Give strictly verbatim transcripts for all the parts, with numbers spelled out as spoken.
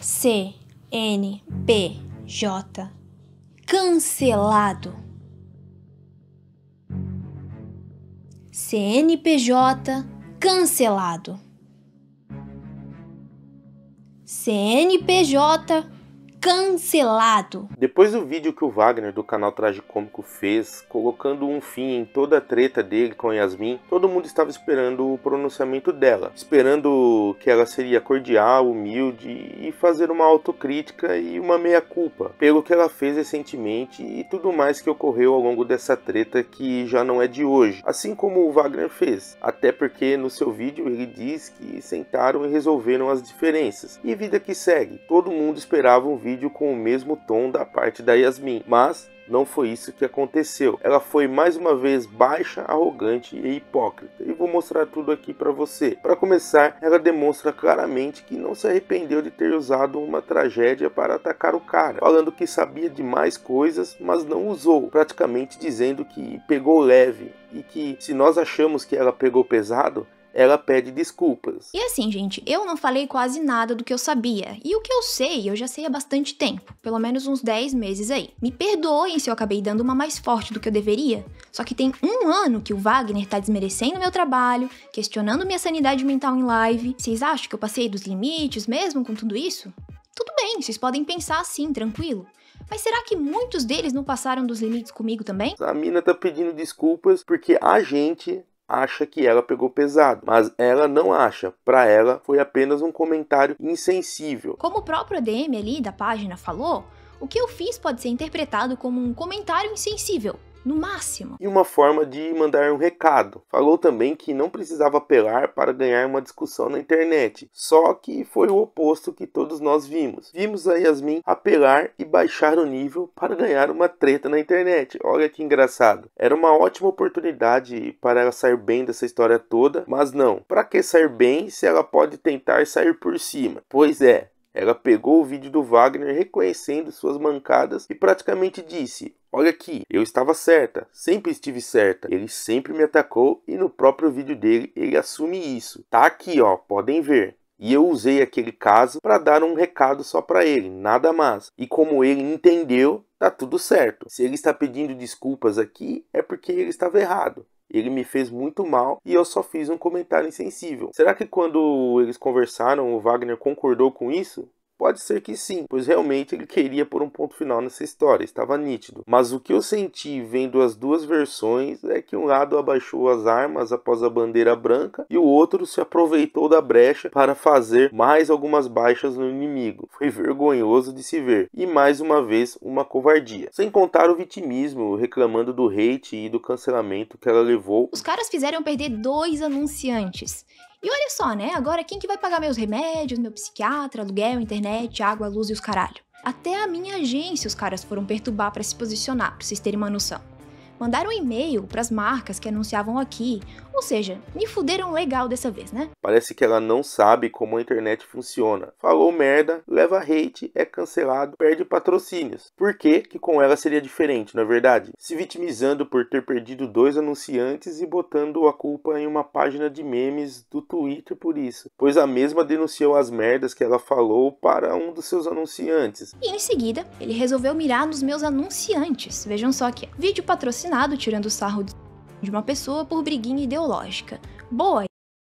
C N P J cancelado. C N P J cancelado. C N P J cancelado. Depois do vídeo que o Wagner do canal Tragicômico fez, colocando um fim em toda a treta dele com a Yasmin, todo mundo estava esperando o pronunciamento dela, esperando que ela seria cordial, humilde e fazer uma autocrítica e uma meia-culpa pelo que ela fez recentemente e tudo mais que ocorreu ao longo dessa treta que já não é de hoje, assim como o Wagner fez, até porque no seu vídeo ele diz que sentaram e resolveram as diferenças, e vida que segue, todo mundo esperava um vídeo com o mesmo tom da parte da Yasmin, mas não foi isso que aconteceu. Ela foi mais uma vez baixa, arrogante e hipócrita. E vou mostrar tudo aqui para você. Para começar, ela demonstra claramente que não se arrependeu de ter usado uma tragédia para atacar o cara, falando que sabia de mais coisas, mas não usou, praticamente dizendo que pegou leve e que se nós achamos que ela pegou pesado, ela pede desculpas. E assim, gente, eu não falei quase nada do que eu sabia. E o que eu sei, eu já sei há bastante tempo. Pelo menos uns dez meses aí. Me perdoem se eu acabei dando uma mais forte do que eu deveria. Só que tem um ano que o Wagner tá desmerecendo meu trabalho, questionando minha sanidade mental em live. Vocês acham que eu passei dos limites mesmo com tudo isso? Tudo bem, vocês podem pensar assim, tranquilo. Mas será que muitos deles não passaram dos limites comigo também? A mina tá pedindo desculpas porque a gente acha que ela pegou pesado, mas ela não acha. Para ela foi apenas um comentário insensível. Como o próprio A D M ali da página falou, o que eu fiz pode ser interpretado como um comentário insensível, no máximo. E uma forma de mandar um recado. Falou também que não precisava apelar para ganhar uma discussão na internet. Só que foi o oposto que todos nós vimos. Vimos a Yasmin apelar e baixar o nível para ganhar uma treta na internet. Olha que engraçado. Era uma ótima oportunidade para ela sair bem dessa história toda, mas não. Para que sair bem se ela pode tentar sair por cima? Pois é. Ela pegou o vídeo do Wagner reconhecendo suas mancadas e praticamente disse: olha aqui, eu estava certa, sempre estive certa, ele sempre me atacou e no próprio vídeo dele ele assume isso. Tá aqui ó, podem ver. E eu usei aquele caso para dar um recado só para ele, nada mais. E como ele entendeu, tá tudo certo. Se ele está pedindo desculpas aqui, é porque ele estava errado. Ele me fez muito mal e eu só fiz um comentário insensível. Será que quando eles conversaram o Wagner concordou com isso? Pode ser que sim, pois realmente ele queria pôr um ponto final nessa história, estava nítido. Mas o que eu senti vendo as duas versões é que um lado abaixou as armas após a bandeira branca e o outro se aproveitou da brecha para fazer mais algumas baixas no inimigo. Foi vergonhoso de se ver. E mais uma vez, uma covardia. Sem contar o vitimismo, reclamando do hate e do cancelamento que ela levou. Os caras fizeram perder dois anunciantes. E olha só, né? Agora quem que vai pagar meus remédios, meu psiquiatra, aluguel, internet, água, luz e os caralho? Até a minha agência os caras foram perturbar para se posicionar, pra vocês terem uma noção. Mandaram um e-mail pras marcas que anunciavam aqui, ou seja, me fuderam legal dessa vez, né? Parece que ela não sabe como a internet funciona. Falou merda, leva hate, é cancelado, perde patrocínios. Por que que com ela seria diferente, não é verdade? Se vitimizando por ter perdido dois anunciantes e botando a culpa em uma página de memes do Twitter por isso. Pois a mesma denunciou as merdas que ela falou para um dos seus anunciantes. E em seguida, ele resolveu mirar nos meus anunciantes. Vejam só aqui, vídeo patrocinado tirando sarro de uma pessoa por briguinha ideológica. Boa!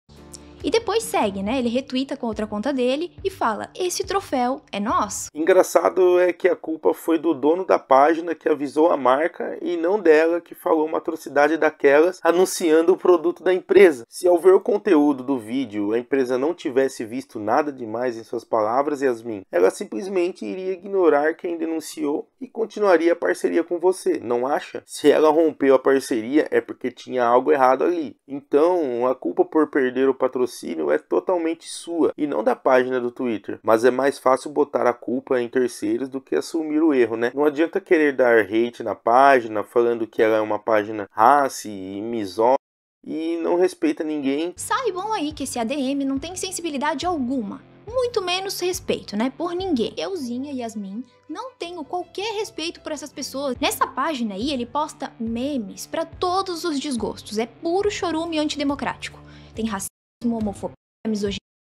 E depois segue, né? Ele retuita com outra conta dele e fala: esse troféu é nosso. Engraçado é que a culpa foi do dono da página que avisou a marca e não dela que falou uma atrocidade daquelas anunciando o produto da empresa. Se ao ver o conteúdo do vídeo a empresa não tivesse visto nada demais em suas palavras, Yasmin, ela simplesmente iria ignorar quem denunciou e continuaria a parceria com você, não acha? Se ela rompeu a parceria é porque tinha algo errado ali. Então a culpa por perder o patrocínio é totalmente sua e não da página do Twitter, mas é mais fácil botar a culpa em terceiros do que assumir o erro, né? Não adianta querer dar hate na página, falando que ela é uma página raci e misógina e não respeita ninguém. Saibam aí que esse A D M não tem sensibilidade alguma, muito menos respeito, né, por ninguém. Euzinha e Yasmin não tenho qualquer respeito por essas pessoas. Nessa página aí ele posta memes pra todos os desgostos, é puro chorume antidemocrático. Tem racismo, homofobia, misoginia,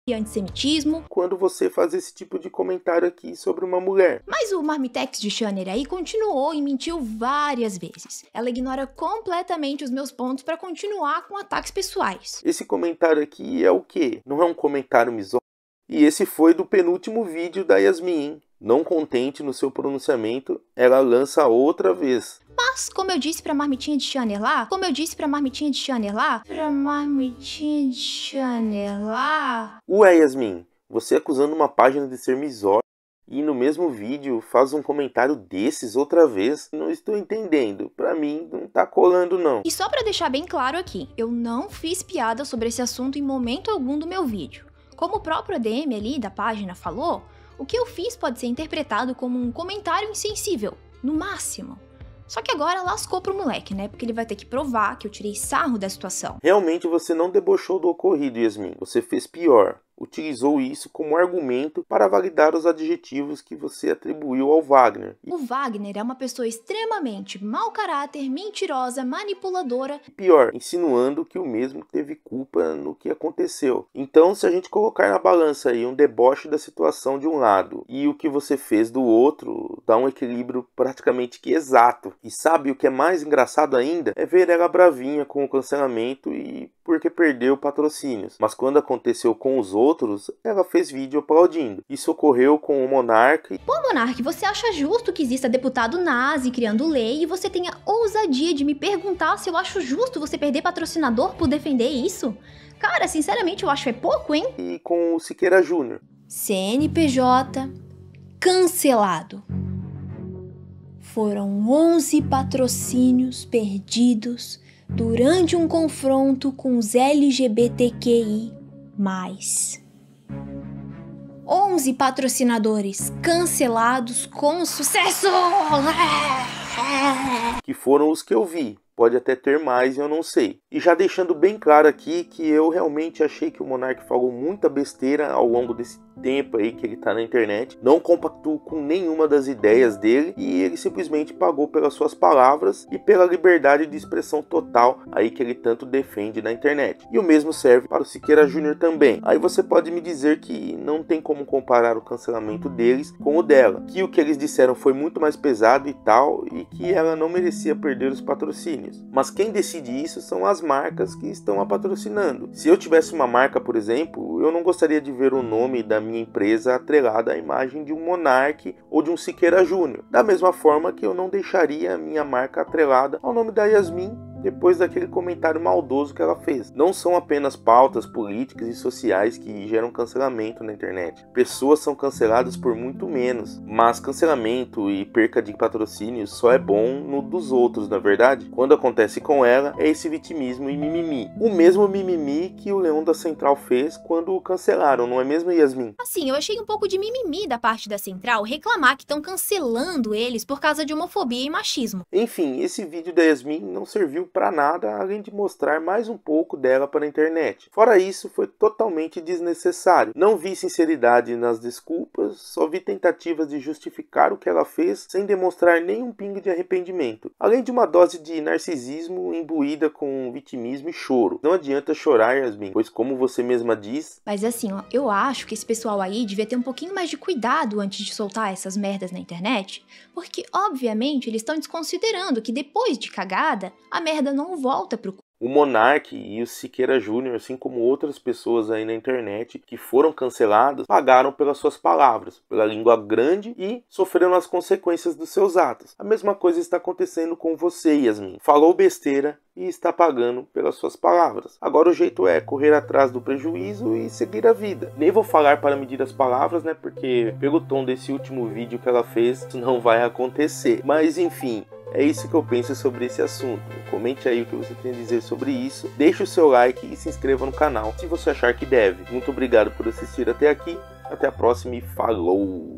e antissemitismo. Quando você faz esse tipo de comentário aqui sobre uma mulher. Mas o Marmitex de Shanner aí continuou e mentiu várias vezes. Ela ignora completamente os meus pontos para continuar com ataques pessoais. Esse comentário aqui é o quê? Não é um comentário misógino? E esse foi do penúltimo vídeo da Yasmin. Não contente no seu pronunciamento, ela lança outra vez. Mas, como eu disse pra Marmitinha de Shanner lá, como eu disse pra Marmitinha de Shanner lá, pra Marmitinha de Shanner lá... Ué, Yasmin, você acusando uma página de ser misógino e no mesmo vídeo faz um comentário desses outra vez? Não estou entendendo. Pra mim, não tá colando, não. E só pra deixar bem claro aqui, eu não fiz piada sobre esse assunto em momento algum do meu vídeo. Como o próprio A D M ali da página falou, o que eu fiz pode ser interpretado como um comentário insensível, no máximo. Só que agora lascou pro moleque, né? Porque ele vai ter que provar que eu tirei sarro da situação. Realmente você não debochou do ocorrido, Yasmin. Você fez pior. Utilizou isso como argumento para validar os adjetivos que você atribuiu ao Wagner. O Wagner é uma pessoa extremamente mau caráter, mentirosa, manipuladora. E pior, insinuando que o mesmo teve culpa no que aconteceu. Então, se a gente colocar na balança aí um deboche da situação de um lado e o que você fez do outro, dá um equilíbrio praticamente que exato. E sabe o que é mais engraçado ainda? É ver ela bravinha com o cancelamento e porque perdeu patrocínios. Mas quando aconteceu com os outros, ela fez vídeo aplaudindo. Isso ocorreu com o Monark. Pô, Monark, você acha justo que exista deputado nazi criando lei e você tenha ousadia de me perguntar se eu acho justo você perder patrocinador por defender isso? Cara, sinceramente eu acho é pouco, hein? E com o Siqueira Júnior. C N P J cancelado. Foram onze patrocínios perdidos durante um confronto com os L G B T Q I mais. onze patrocinadores cancelados com sucesso! Que foram os que eu vi. Pode até ter mais, eu não sei. E já deixando bem claro aqui que eu realmente achei que o Monark falou muita besteira ao longo desse tempo aí que ele tá na internet. Não compactuo com nenhuma das ideias dele e ele simplesmente pagou pelas suas palavras e pela liberdade de expressão total aí que ele tanto defende na internet. E o mesmo serve para o Siqueira Júnior também. Aí você pode me dizer que não tem como comparar o cancelamento deles com o dela, que o que eles disseram foi muito mais pesado e tal, e que ela não merecia perder os patrocínios. Mas quem decide isso são as marcas que estão a patrocinando. Se eu tivesse uma marca, por exemplo, eu não gostaria de ver o nome da minha empresa atrelada à imagem de um Monark ou de um Siqueira Júnior. Da mesma forma que eu não deixaria a minha marca atrelada ao nome da Yasmin depois daquele comentário maldoso que ela fez. Não são apenas pautas políticas e sociais que geram cancelamento na internet. Pessoas são canceladas por muito menos, mas cancelamento e perca de patrocínio só é bom no dos outros, na verdade. Quando acontece com ela, é esse vitimismo e mimimi. O mesmo mimimi que o Leão da Central fez quando o cancelaram, não é mesmo, Yasmin? Assim, eu achei um pouco de mimimi da parte da Central reclamar que estão cancelando eles por causa de homofobia e machismo. Enfim, esse vídeo da Yasmin não serviu para nada além de mostrar mais um pouco dela para a internet. Fora isso, foi totalmente desnecessário. Não vi sinceridade nas desculpas, só vi tentativas de justificar o que ela fez sem demonstrar nenhum pingo de arrependimento. Além de uma dose de narcisismo imbuída com vitimismo e choro. Não adianta chorar, Yasmin, pois como você mesma diz... Mas assim, ó, eu acho que esse pessoal aí devia ter um pouquinho mais de cuidado antes de soltar essas merdas na internet, porque obviamente eles estão desconsiderando que depois de cagada, a merda não volta pro cu. O Monark e o Siqueira Júnior, assim como outras pessoas aí na internet que foram canceladas, pagaram pelas suas palavras, pela língua grande e sofreram as consequências dos seus atos. A mesma coisa está acontecendo com você, Yasmin. Falou besteira e está pagando pelas suas palavras. Agora o jeito é correr atrás do prejuízo e seguir a vida. Nem vou falar para medir as palavras, né? Porque pelo tom desse último vídeo que ela fez, isso não vai acontecer. Mas enfim... É isso que eu penso sobre esse assunto. Comente aí o que você tem a dizer sobre isso. Deixe o seu like e se inscreva no canal se você achar que deve. Muito obrigado por assistir até aqui. Até a próxima e falou!